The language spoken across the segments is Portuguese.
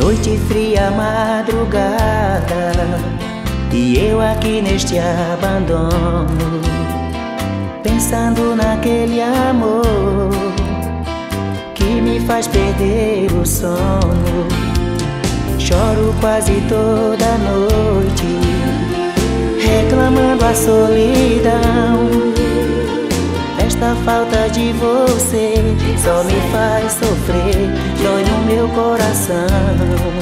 Noite fria, madrugada, e eu aqui neste abandono, pensando naquele amor que me faz perder o sono. Choro quase toda noite, reclamando a solidão. Esta falta de você só me faz sofrer, dói no meu coração.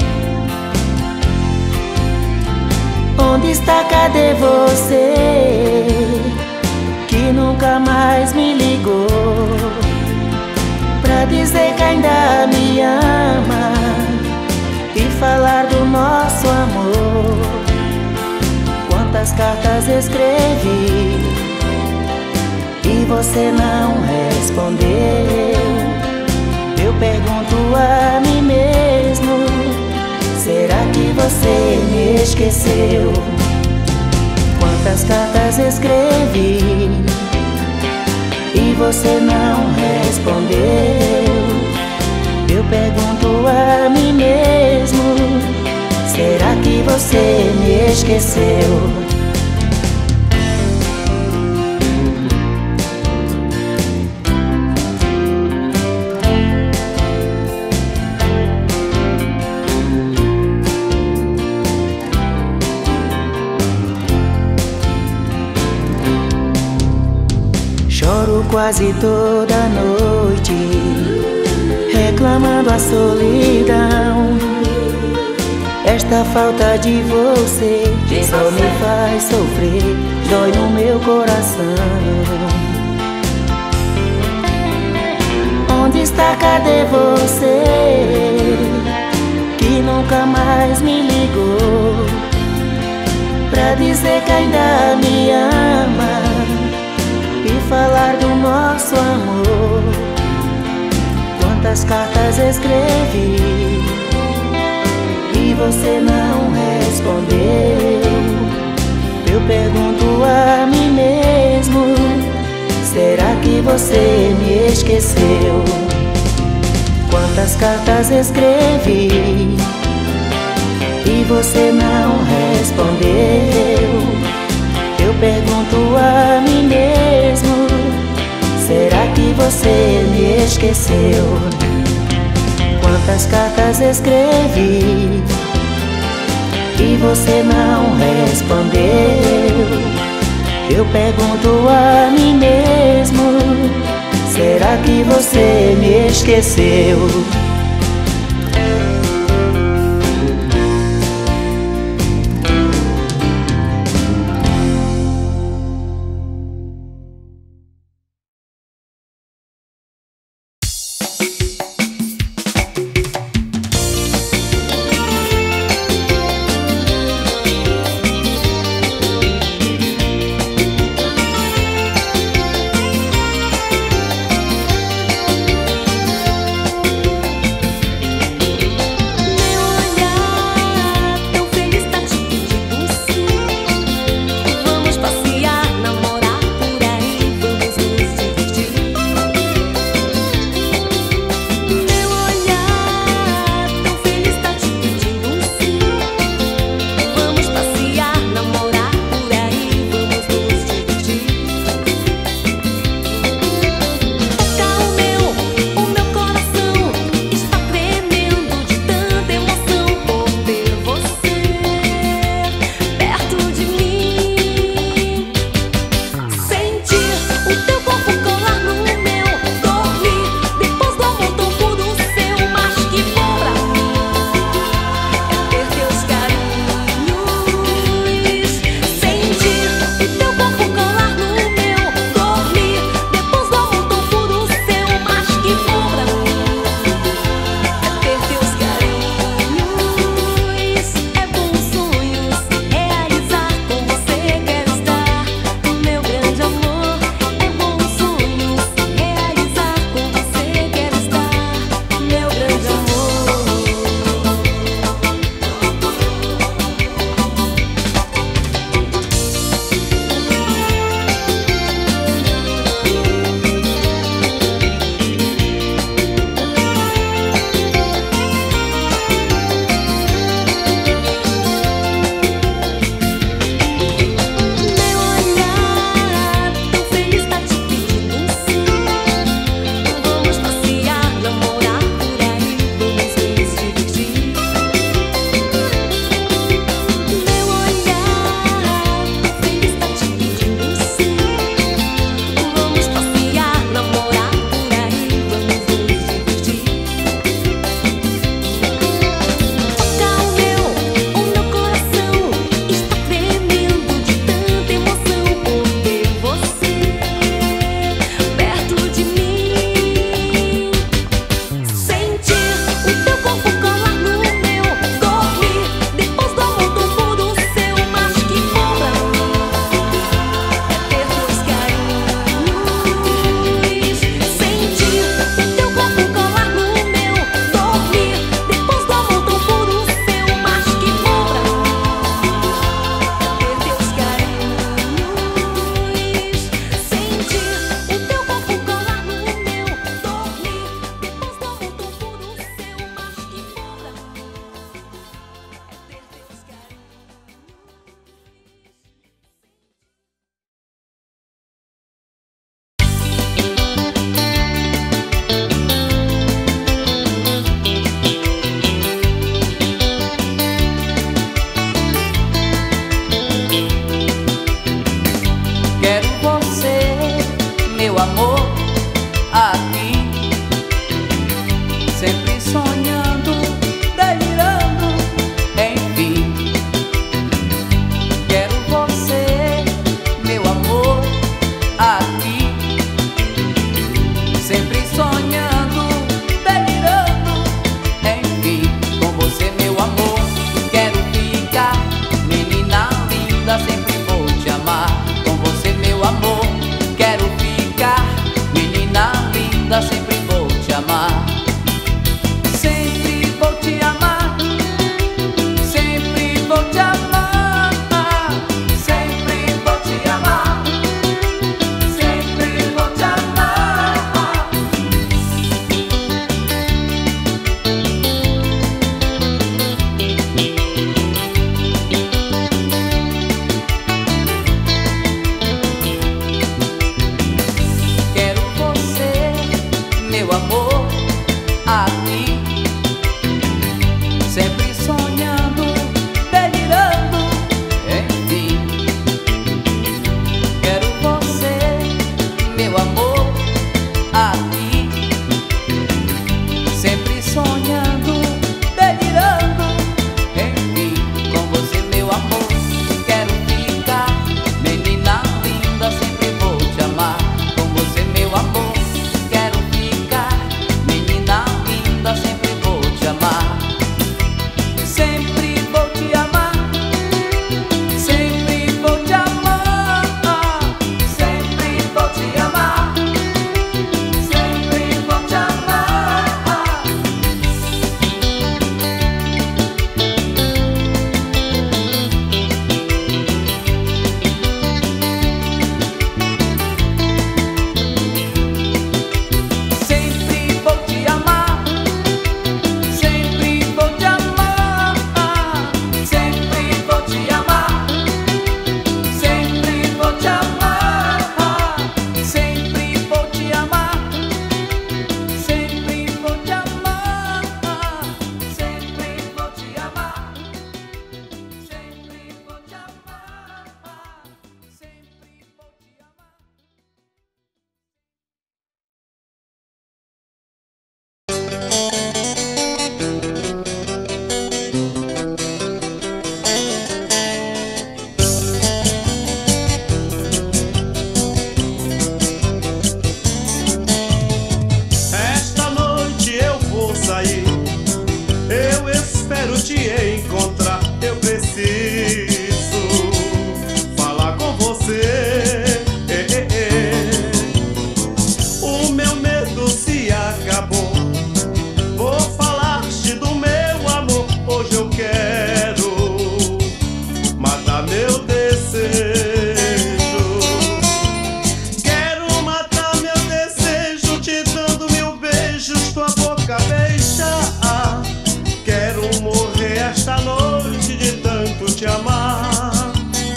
Onde está, cadê você, que nunca mais me ligou, pra dizer que ainda me ama e falar do nosso amor? Quantas cartas escrevi e você não respondeu. Eu pergunto a mim mesmo, será que você me esqueceu? Quantas cartas escrevi e você não respondeu. Eu pergunto a mim mesmo, será que você me esqueceu? Choro quase toda noite, reclamando a solidão. Esta falta de você só me faz sofrer, dói no meu coração. Onde está, cadê você, que nunca mais me ligou, pra dizer que ainda me ama e falar do nosso amor? Quantas cartas escrevi e você não respondeu. Eu pergunto a mim mesmo, será que você me esqueceu? Quantas cartas escrevi e você não respondeu. Eu pergunto a mim mesmo, será que você me esqueceu? Quantas cartas escrevi e você não respondeu. Eu pergunto a mim mesmo, será que você me esqueceu? sonhando, delirando, enfim. Quero você, meu amor, aqui. Sempre sonhando, delirando, enfim. Com você, meu amor, quero ficar. Menina linda, sempre vou te amar. Com você, meu amor, quero ficar. Menina linda, sempre vou te amar. Sempre vou te amar. Sempre vou te amar. Sempre vou te amar. Sempre vou te amar. Quero você, meu amor, aqui. Sempre sonhando, delirando, enfim. Quero você, meu amor, aqui. Sempre sonhando, delirando, enfim. Com você, meu amor, quero ficar. Menina linda, sempre vou te amar. Com você, meu amor, quero ficar. Menina linda, sempre vou te amar. Sempre vou te amar. Sempre vou te amar. Sempre vou te amar. Sempre vou te amar. Sempre vou te amar. Sempre vou te amar. Sempre vou te amar. Sempre vou te amar. Sempre vou te amar. Sempre vou te amar. Sempre vou te amar. Sempre vou te amar. Sempre vou te amar. Esta noite eu vou sair, eu espero te encontrar. Eu preciso falar com você. O meu medo se acabou. Vou falar-te do meu amor. Hoje eu quero matar meu desejo. Quero matar meu desejo te dando mil beijos, tua boca beijar. Quero morrer esta noite de tanto te amar.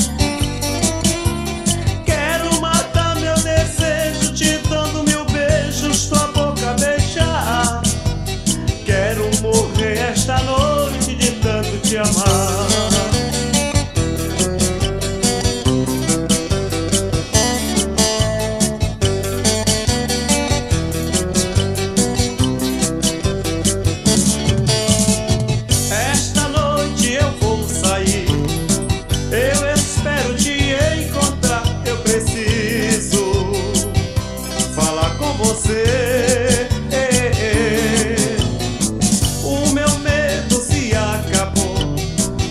Quero matar meu desejo te dando mil beijos, tua boca beijar. Quero morrer esta noite de tanto te amar. Esta noite eu vou sair, eu espero te encontrar. Eu preciso falar com você. O meu medo se acabou.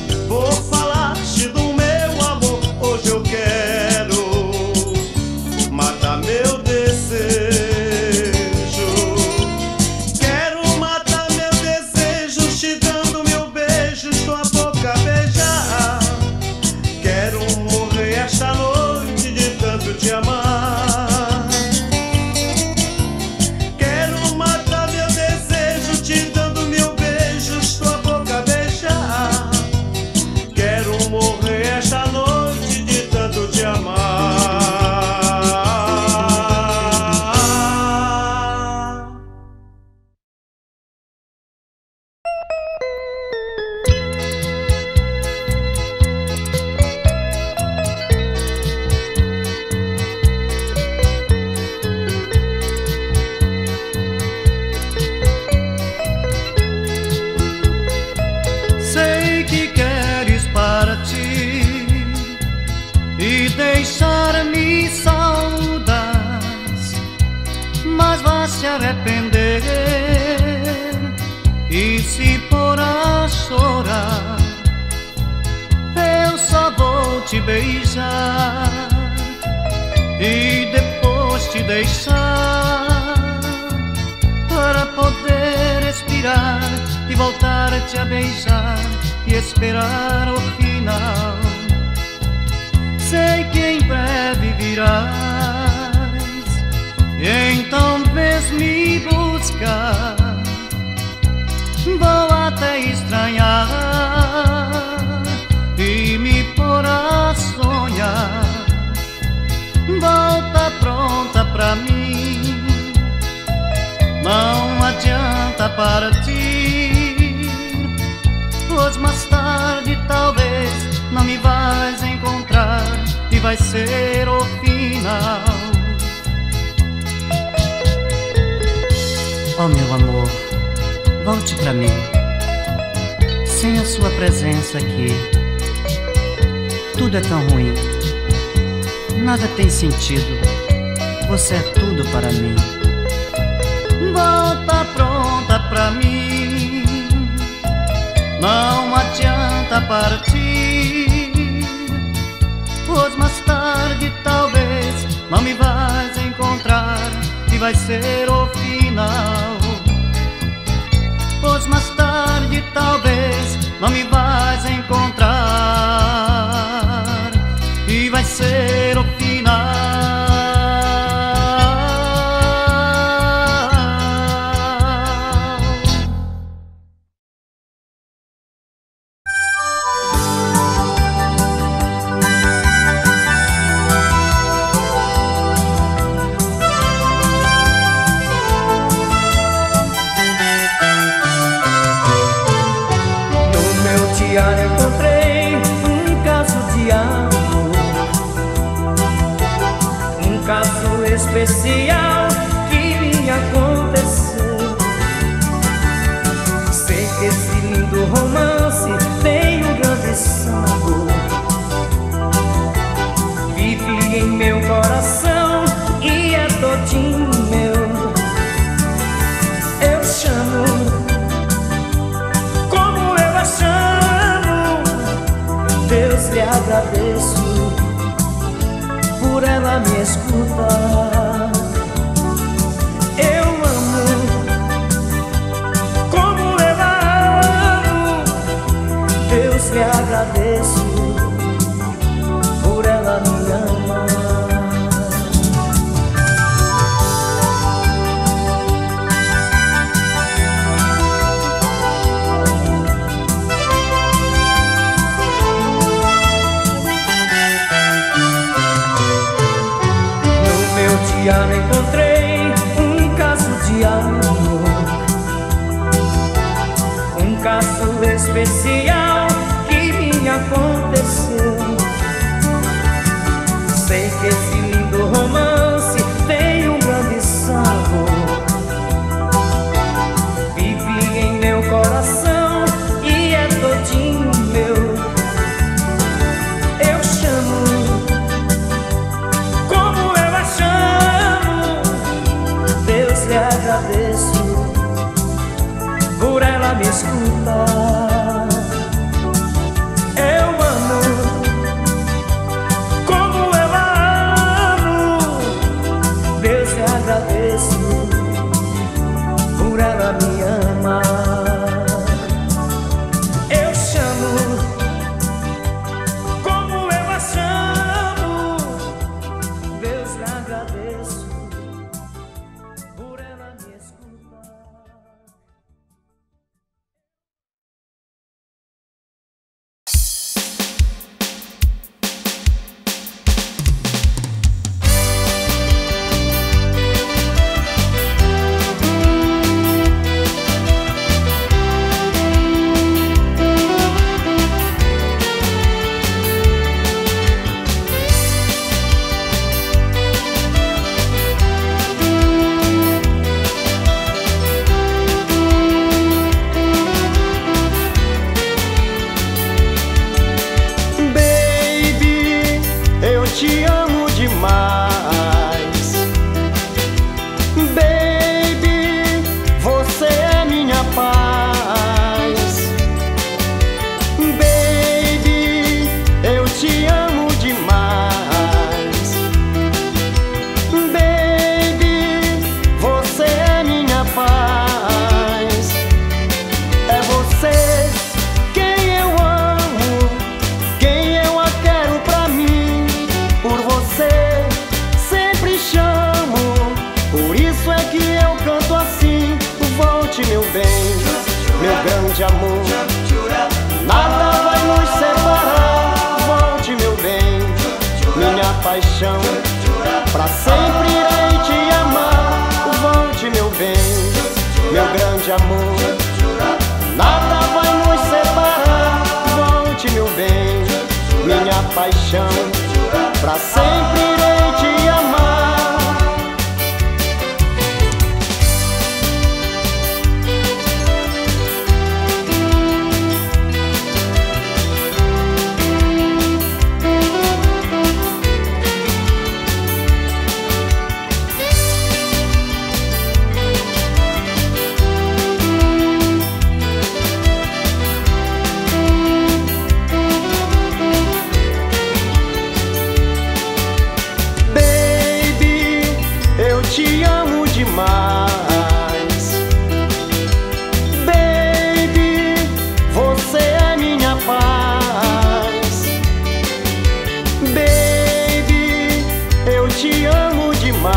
saudades, mas vai se arrepender. E se for a chorar, eu só vou te beijar e depois te deixar, para poder respirar e voltar a te a beijar e esperar o final. Sei que em breve virás, e então vês me buscar. Vou até estranhar e me pôr a sonhar. Volta pronta pra mim, não adianta partir, pois mais tarde talvez não me vais encontrar e vai ser o final. Oh meu amor, volte pra mim. Sem a sua presença aqui, tudo é tão ruim, nada tem sentido. Você é tudo para mim. Volta pronta pra mim, não adianta partir, pois mais tarde talvez não me vais encontrar e vai ser o final. Pois mais tarde talvez não me vais encontrar e vai ser o final. Eu encontrei um caso de amor, um caso especial que me aconteceu. Sei que esse lindo romance tem um grande sabor, vive em meu coração e é todinho meu. Eu chamo, como eu a chamo, Deus, lhe agradeço por ela me escutar. Eu amo, como eu a amo, Deus, lhe agradeço por ela me amar. Eu encontrei um caso de amor, um caso especial que me aconteceu. Sei que esse lindo romance tem um grande sabor, vive em meu coração e é todinho meu. Eu chamo, como eu a chamo, Deus, lhe agradeço por ela me escutar. Eu amo, como eu a amo, Deus, lhe agradeço por ela me amar. Eu chamo, como eu a chamo, Deus, lhe agradeço por ela me escutar. bem, meu grande amor. Nada vai nos separar. Volte, meu bem, minha paixão. Pra sempre irei te amar. Volte, meu bem, meu grande amor. Nada vai nos separar. Volte, meu bem, minha paixão. Pra sempre irei te amar. Te amo demais, baby, você é minha paz. Baby, eu te amo demais.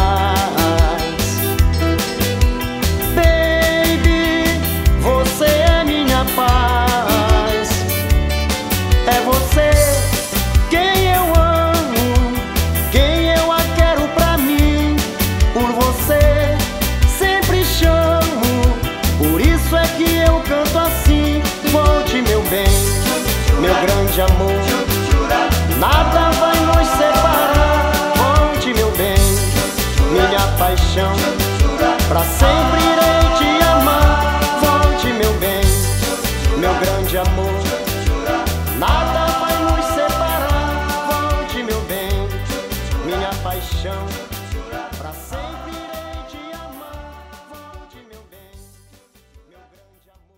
Baby, você é minha paz. É você quem eu amo, quem eu a quero pra mim. Por você sempre chamo, por isso é que eu canto assim. Volte, meu bem, meu grande amor. Nada vai nos separar. Volte, meu bem, minha paixão. Pra sempre irei te amar. Volte, meu bem, meu grande amor. Nada vai nos separar. Volte, meu bem, minha paixão. Pra sempre irei te amar. Volte, meu bem, meu grande amor.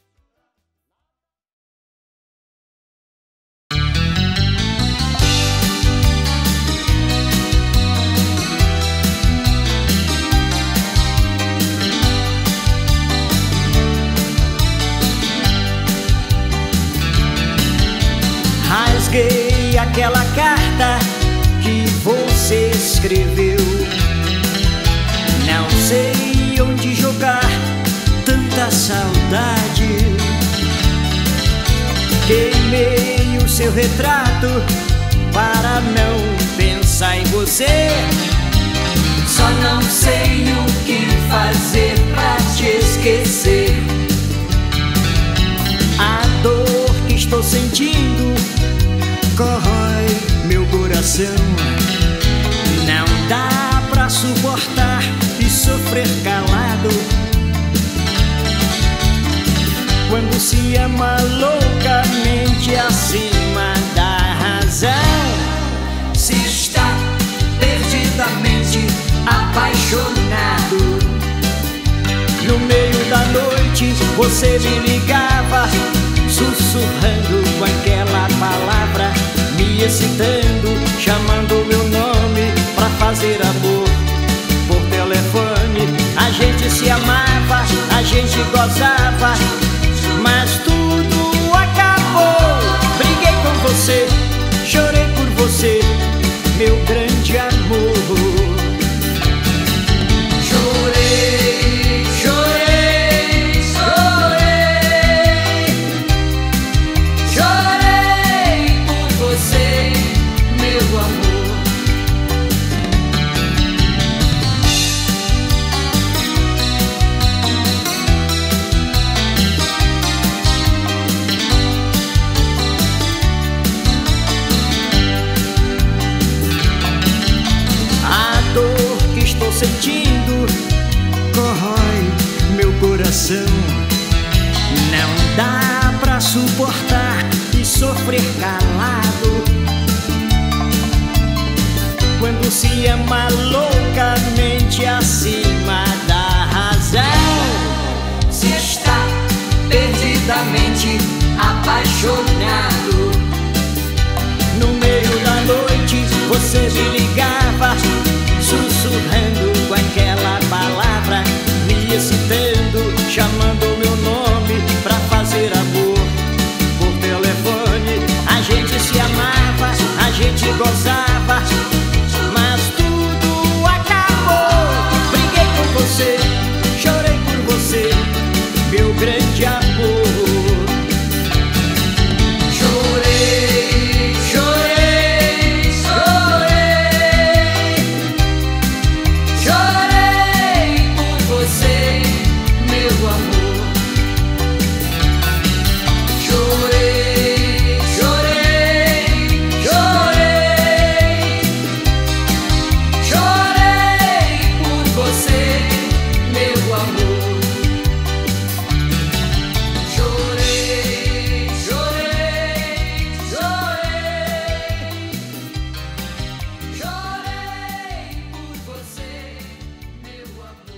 Rasguei aquela carta que você escreveu. Não sei onde jogar tanta saudade. Queimei o seu retrato para não pensar em você. Só não sei o que fazer pra te esquecer. A dor que estou sentindo corrói meu coração. Não dá pra suportar e sofrer calado. Quando se ama loucamente acima da razão, se está perdidamente apaixonado. No meio da noite você me ligava, sussurrando com aquela palavra, me excitando, chamando meu nome pra fazer amor por telefone. A gente se amava, a gente gozava, mas tudo acabou. Briguei com você, chorei por você, meu grande amor. Chorei, chorei, chorei, chorei por você, meu amor. Sentindo corrói meu coração. Não dá pra suportar e sofrer calado. Quando se ama loucamente acima da razão, se está perdidamente apaixonado. No meio da noite você me ligava, sussurrando com aquela palavra, me excitando, chamando meu nome pra fazer amor por telefone. A gente se amava, a gente gozava, mas tudo acabou. Briguei com você, grande amor. Chorei, chorei, chorei, chorei por você, meu amor. Chorei, chorei, chorei, chorei por você, meu amor. Chorei, chorei, chorei, chorei por você, meu amor.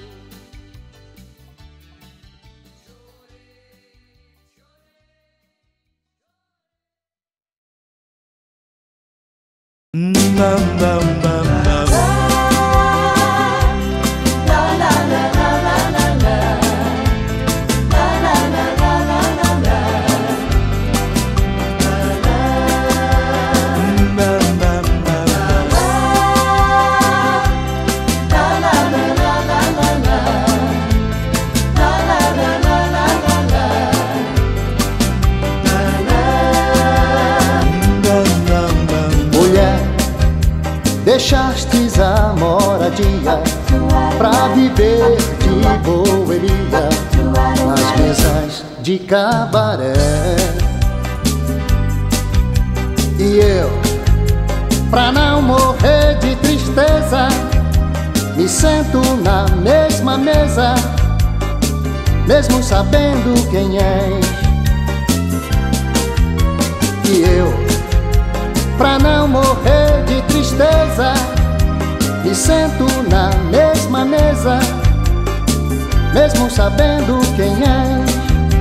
Mulher, deixastes a moradia pra viver de boemia nas mesas de cabaré. E eu, pra não morrer de tristeza, me sento na mesma mesa, mesmo sabendo quem és. E eu, pra não morrer de tristeza, me sento na mesma mesa, mesmo sabendo quem és.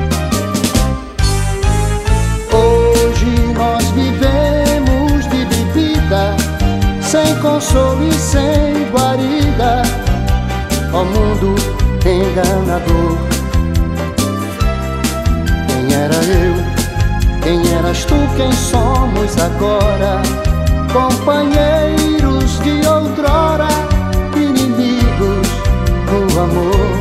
Hoje nós vivemos de bebida, sem consolo e sem guarida, ó mundo enganador. Quem era eu? Quem eras tu, quem somos agora? Companheiros de outrora, inimigos do amor.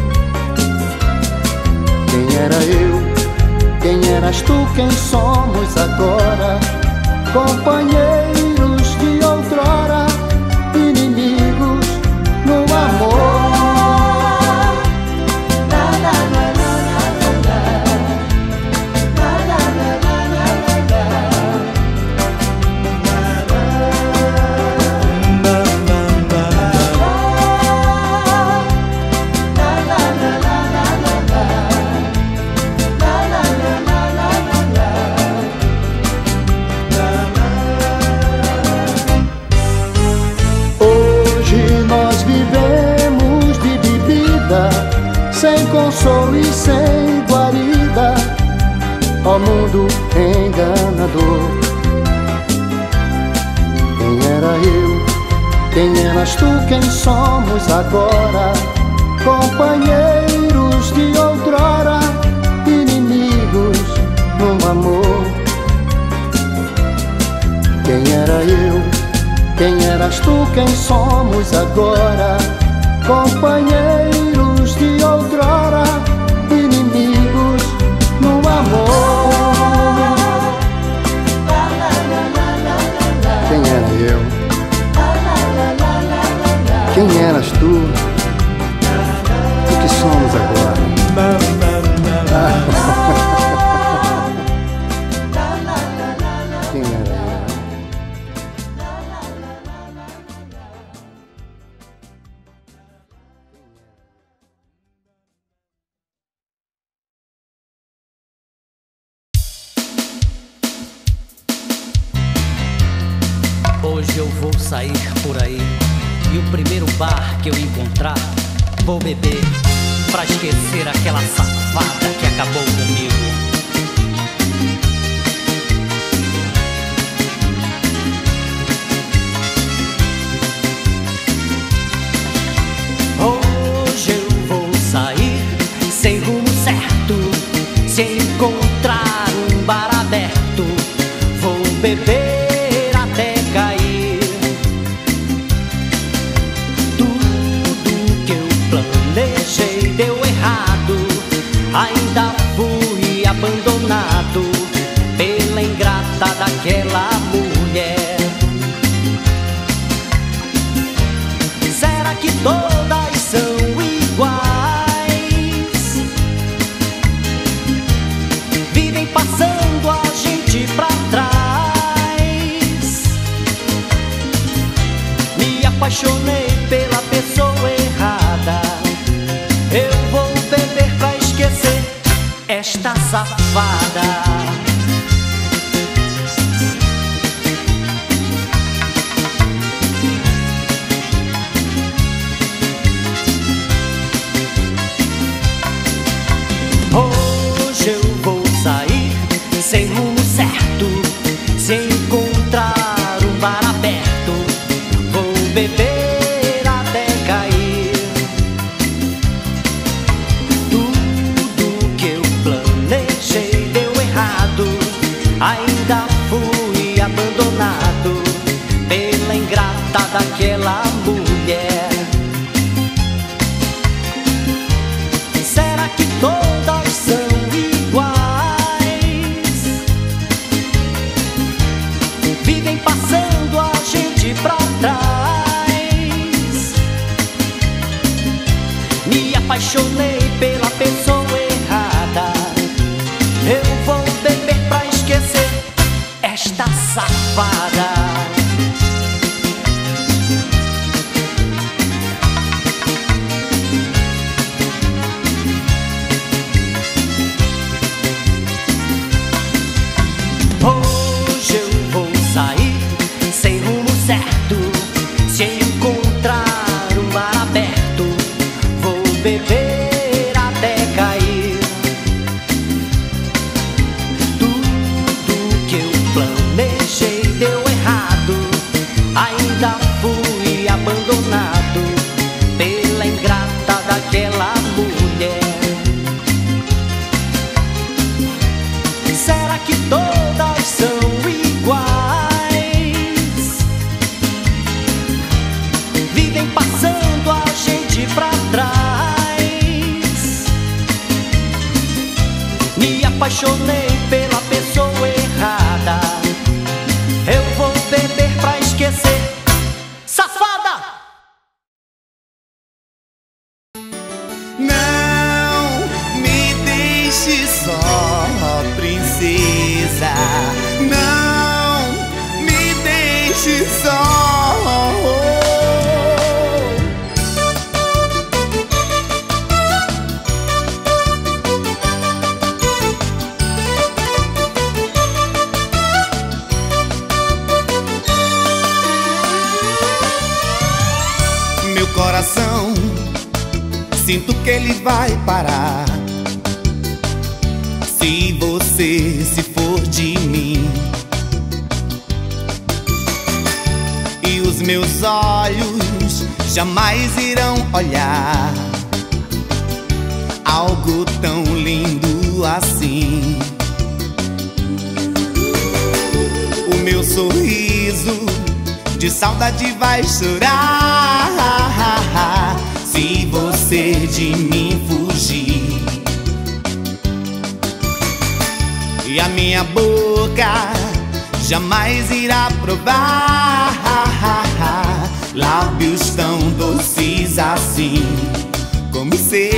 Quem era eu? Quem eras tu, quem somos agora? Companheiros de outrora, inimigos no amor. Sem consolo e sem guarida, ó mundo enganador. Quem era eu? Quem eras tu? Quem somos agora? Companheiros de outrora, inimigos no amor. Quem era eu? Quem eras tu? Quem somos agora? Companheiros de outrora, inimigos no amor. Quem era eu? Quem eras tu? O que somos agora? Quem era eu? Hoje eu vou sair por aí e o primeiro bar que eu encontrar, vou beber pra esquecer aquela safada que acabou comigo. Hoje eu vou sair sem rumo certo, se encontrar um bar aberto, vou beber até cair. Tudo que eu planejei deu errado, ai ainda fui abandonado pela ingrata daquela mulher. Será que todas são iguais? Vivem passando a gente pra trás. Me apaixonei pela pessoa errada. Eu vou beber pra esquecer esta safada. Hoje eu vou sair sem rumo certo. Se encontrar um bar aberto, vou beber até cair. Tudo que eu planejei deu errado. Ainda fui abandonado pela ingrata daquela mulher. Será que todas são iguais? Vivem passando a gente pra trás. Me apaixonei pela pessoa errada. Eu vou beber pra esquecer esta safada. Hoje eu vou sair sem rumo certo. Se encontrar um bar aberto, vou beber até cair. Tudo que eu planejei deu errado. Ainda fui abandonado pela ingrata daquela mulher. Será que todas são iguais? Vivem passando a gente pra trás. Me apaixonei pela pessoa errada. Eu vou beber pra esquecer. Safada! Não me deixe só, princesa. Não me deixe só. Meu coração, sinto que ele vai parar se você se for de mim. E os meus olhos jamais irão olhar algo tão lindo assim. O meu sorriso de saudade vai chorar se você de mim fugir. E a minha boca jamais irá provar lábios tão doces assim como os seus.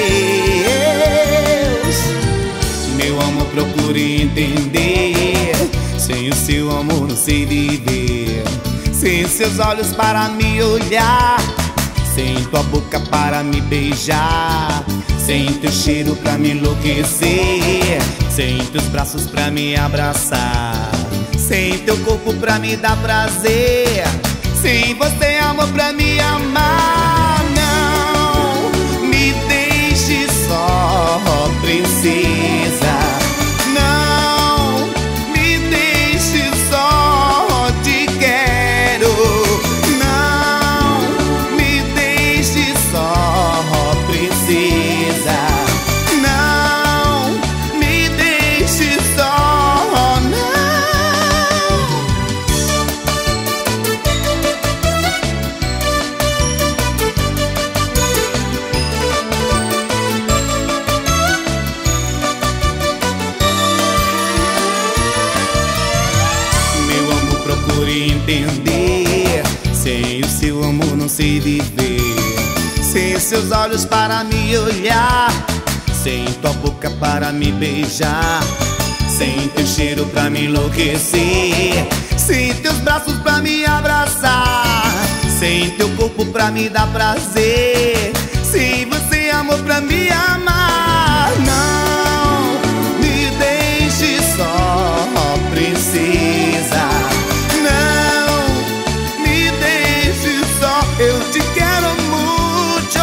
Meu amor, procure entender. Sem o seu amor não sei viver. Sem seus olhos para me olhar, sem tua boca para me beijar, sem teu cheiro pra me enlouquecer, sem teus braços pra me abraçar, sem teu corpo pra me dar prazer, sem você, amor, pra me amar. Não me deixe só, princesa. Não me deixe só, te quero. Não me deixe só, princesa. Não me deixe só, não. entender. Sem o seu amor não sei viver. Sem seus olhos para me olhar, sem tua boca para me beijar, sem teu cheiro pra me enlouquecer, sem teus braços pra me abraçar, sem teu corpo pra me dar prazer, sem você amor pra me amar. Não me deixe só, princesa. Não me deixe só, eu te quero muito.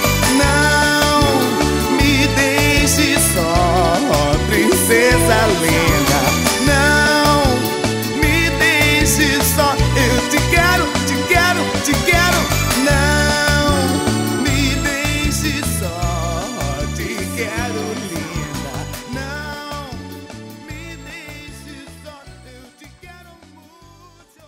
Não me deixe só, princesa linda. Não me deixe só, eu te quero, te quero, te quero. Não me deixe só, te quero linda. Não me deixe só, eu te quero muito.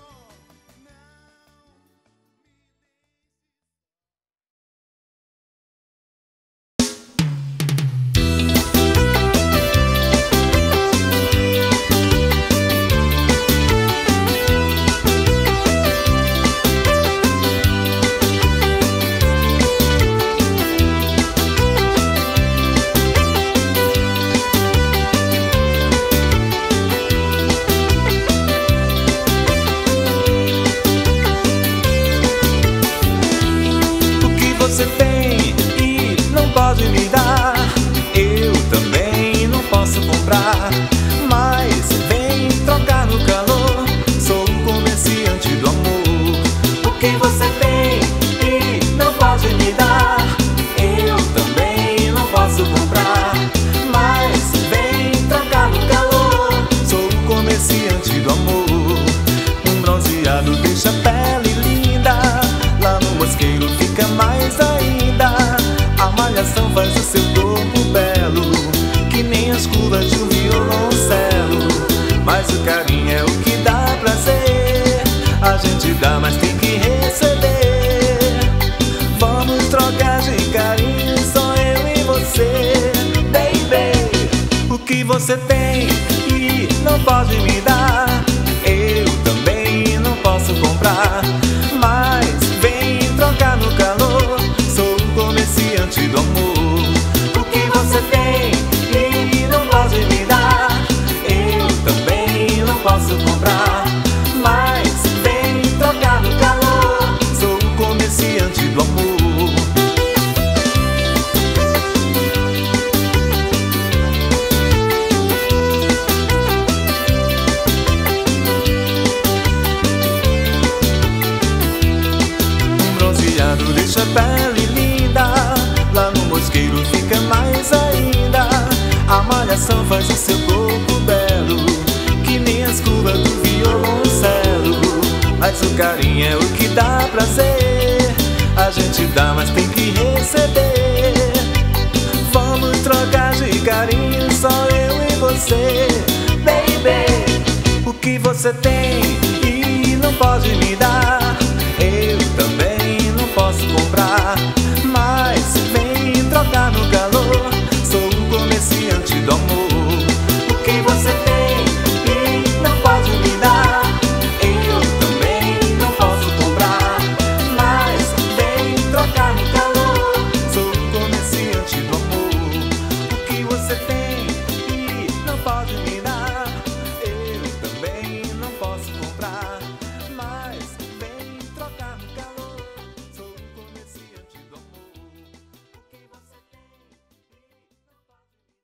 O que você tem e não pode me dar, eu também não posso comprar. Mas vem trocar no calor, sou um comerciante do amor. O que você tem e não pode me dar, eu também não posso comprar. Mas vem trocar no calor, sou um comerciante do amor. Um bronzeado deixa a pele linda, lá no mosqueiro fica mais ainda. A malhação faz o seu corpo belo, que nem as curvas de um violoncelo. Mas o carinho é o que dá prazer, a gente dá, mas tem que receber. Vamos trocar de carinho, só eu e você, baby. O que você tem e não pode me dar, eu também não posso comprar. Mas vem trocar no calor, sou um comerciante do amor. O que você tem e não pode me dar, eu também não posso comprar. Mas vem trocar no calor, sou um comerciante do amor. Um bronzeado deixa a pele linda, lá no mosqueiro fica mais ainda. A malhação faz o seu corpo belo, que nem as curvas do violoncelo. Mas o carinho é o que dá prazer, a gente dá, mas tem que receber. Vamos trocar de carinho, só eu e você, baby. O que você tem e não pode me dar, eu também não posso comprar. Mas vem trocar no calor, sou um comerciante do amor. O que você tem e não pode me dar, eu também não posso comprar. Mas vem trocar no calor, sou um comerciante do amor. O que você tem e não pode me dar, eu também não posso comprar. Mas vem trocar no calor, sou um comerciante do amor. O que você tem e não pode me dar.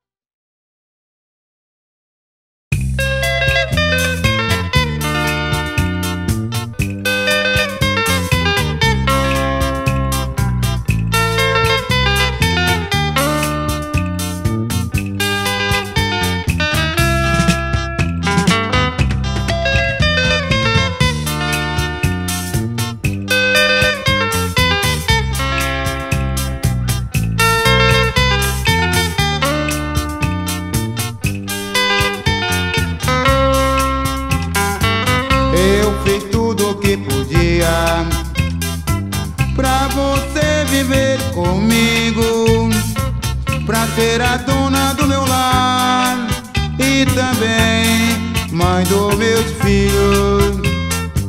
Eu fiz tudo o que podia pra você viver comigo, pra ser a dona do meu lar e também mãe dos meus filhos.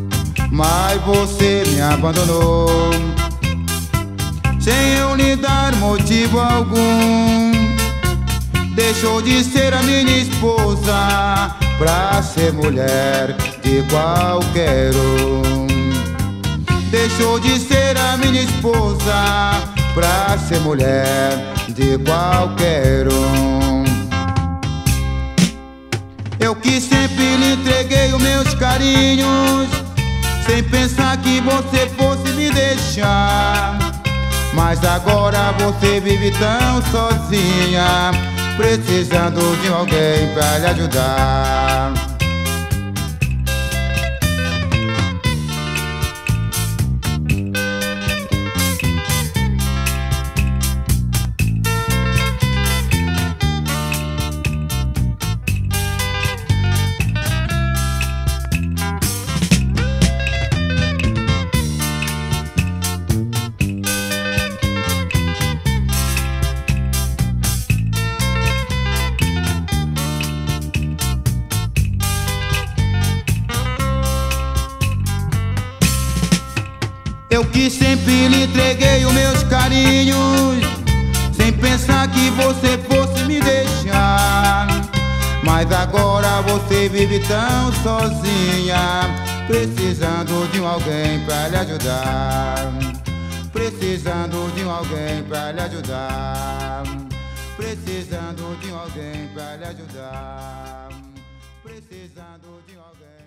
mas você me abandonou sem eu lhe dar motivo algum. Deixou de ser a minha esposa pra ser mulher de qualquer um. Deixou de ser a minha esposa pra ser mulher de qualquer um. Eu que sempre lhe entreguei os meus carinhos, sem pensar que você fosse me deixar. Mas agora você vive tão sozinha, precisando de alguém pra lhe ajudar. Eu que sempre lhe entreguei os meus carinhos, sem pensar que você fosse me deixar. Mas agora você vive tão sozinha, precisando de alguém pra lhe ajudar. Precisando de alguém pra lhe ajudar. Precisando de alguém pra lhe ajudar. Precisando de alguém.